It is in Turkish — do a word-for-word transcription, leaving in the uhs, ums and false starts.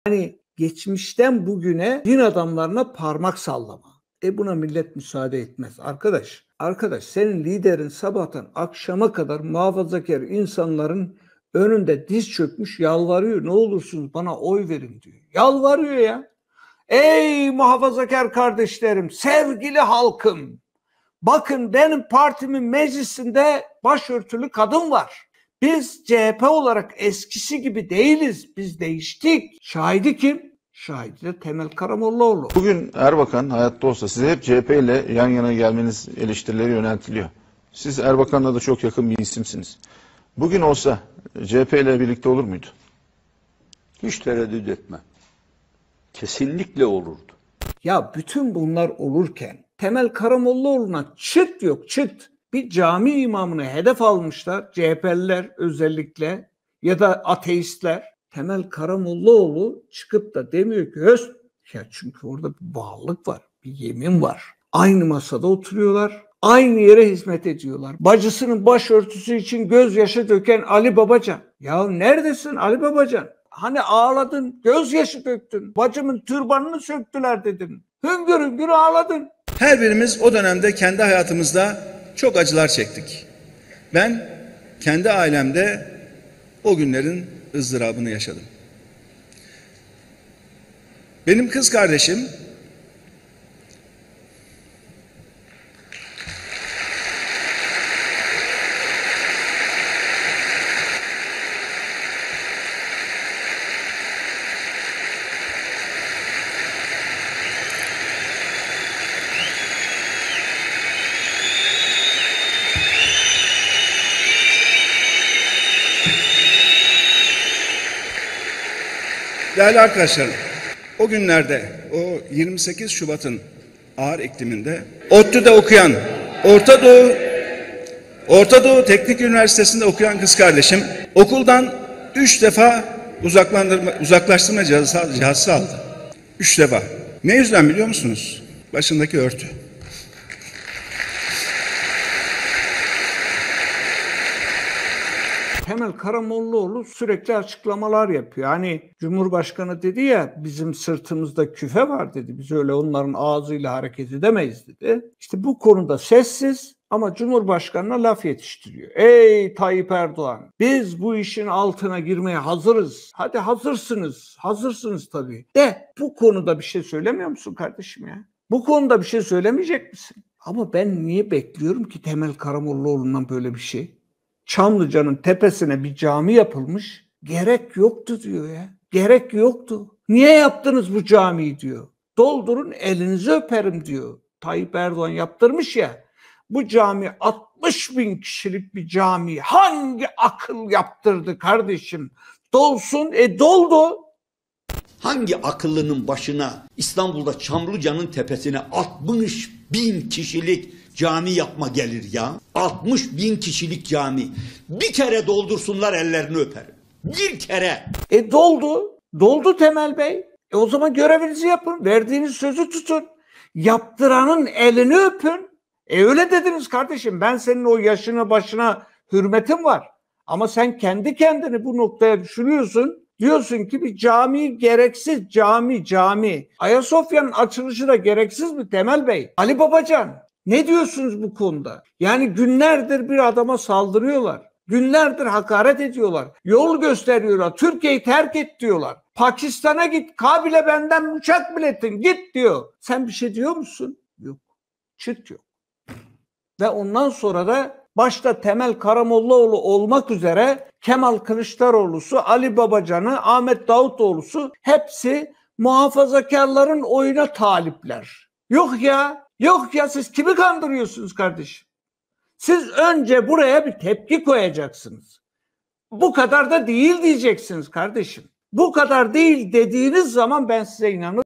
Yani geçmişten bugüne din adamlarına parmak sallama. E buna millet müsaade etmez arkadaş. Arkadaş senin liderin sabahtan akşama kadar muhafazakar insanların önünde diz çökmüş yalvarıyor. Ne olursunuz bana oy verin diyor. Yalvarıyor ya. Ey muhafazakar kardeşlerim, sevgili halkım. Bakın benim partimin meclisinde başörtülü kadın var. Biz C H P olarak eskisi gibi değiliz. Biz değiştik. Şahidi kim? Şahidi de Temel Karamollaoğlu. Bugün Erbakan hayatta olsa size hep C H P ile yan yana gelmeniz eleştirileri yöneltiliyor. Siz Erbakan'la da çok yakın bir isimsiniz. Bugün olsa C H P ile birlikte olur muydu? Hiç tereddüt etme. Kesinlikle olurdu. Ya bütün bunlar olurken Temel Karamollaoğlu'na çıt yok çıt. Bir cami imamını hedef almışlar C H P'liler özellikle ya da ateistler. Temel Karamollaoğlu çıkıp da demiyor ki höst. Ya çünkü orada bir bağlılık var, bir yemin var. Aynı masada oturuyorlar, aynı yere hizmet ediyorlar. Bacısının başörtüsü için gözyaşı döken Ali Babacan. Ya neredesin Ali Babacan? Hani ağladın, gözyaşı döktün. Bacımın türbanını söktüler dedin. Hüngür hüngür ağladın. Her birimiz o dönemde kendi hayatımızda çok acılar çektik. Ben kendi ailemde o günlerin ızdırabını yaşadım. Benim kız kardeşim değerli arkadaşlarım, o günlerde, o yirmi sekiz Şubat'ın ağır ikliminde ODTÜ'de okuyan, Orta Doğu, Orta Doğu Teknik Üniversitesi'nde okuyan kız kardeşim okuldan üç defa uzaklandırma, uzaklaştırma cihazı, cihazı aldı. Üç defa. Ne yüzden biliyor musunuz? Başındaki örtü. Temel Karamollaoğlu sürekli açıklamalar yapıyor. Hani Cumhurbaşkanı dedi ya bizim sırtımızda küfe var dedi. Biz öyle onların ağzıyla hareket edemeyiz dedi. İşte bu konuda sessiz ama Cumhurbaşkanı'na laf yetiştiriyor. Ey Tayyip Erdoğan biz bu işin altına girmeye hazırız. Hadi hazırsınız. Hazırsınız tabii. De bu konuda bir şey söylemiyor musun kardeşim ya? Bu konuda bir şey söylemeyecek misin? Ama ben niye bekliyorum ki Temel Karamollaoğlu'ndan böyle bir şey? Çamlıca'nın tepesine bir cami yapılmış. Gerek yoktu diyor ya. Gerek yoktu. Niye yaptınız bu camiyi diyor. Doldurun elinizi öperim diyor. Tayyip Erdoğan yaptırmış ya. Bu cami altmış bin kişilik bir cami. Hangi akıl yaptırdı kardeşim? Dolsun. E doldu. Hangi akıllının başına İstanbul'da Çamlıca'nın tepesine altmış bin kişilik cami yapma gelir ya? altmış bin kişilik cami. Bir kere doldursunlar ellerini öperim. Bir kere. E doldu. Doldu Temel Bey. E o zaman görevinizi yapın. Verdiğiniz sözü tutun. Yaptıranın elini öpün. E öyle dediniz kardeşim. Ben senin o yaşına başına hürmetim var. Ama sen kendi kendini bu noktaya düşürüyorsun. Diyorsun ki bir cami gereksiz cami cami. Ayasofya'nın açılışı da gereksiz mi Temel Bey? Ali Babacan ne diyorsunuz bu konuda? Yani günlerdir bir adama saldırıyorlar. Günlerdir hakaret ediyorlar. Yol gösteriyorlar. Türkiye'yi terk et diyorlar. Pakistan'a git. Kabil'e benden uçak biletin git diyor. Sen bir şey diyor musun? Yok. Çıt yok. Ve ondan sonra da başta Temel Karamollaoğlu olmak üzere Kemal Kılıçdaroğlu'su, Ali Babacan'ı, Ahmet Davutoğlu'su hepsi muhafazakarların oyuna talipler. Yok ya, yok ya siz kimi kandırıyorsunuz kardeşim? Siz önce buraya bir tepki koyacaksınız. Bu kadar da değil diyeceksiniz kardeşim. Bu kadar değil dediğiniz zaman ben size inanırım.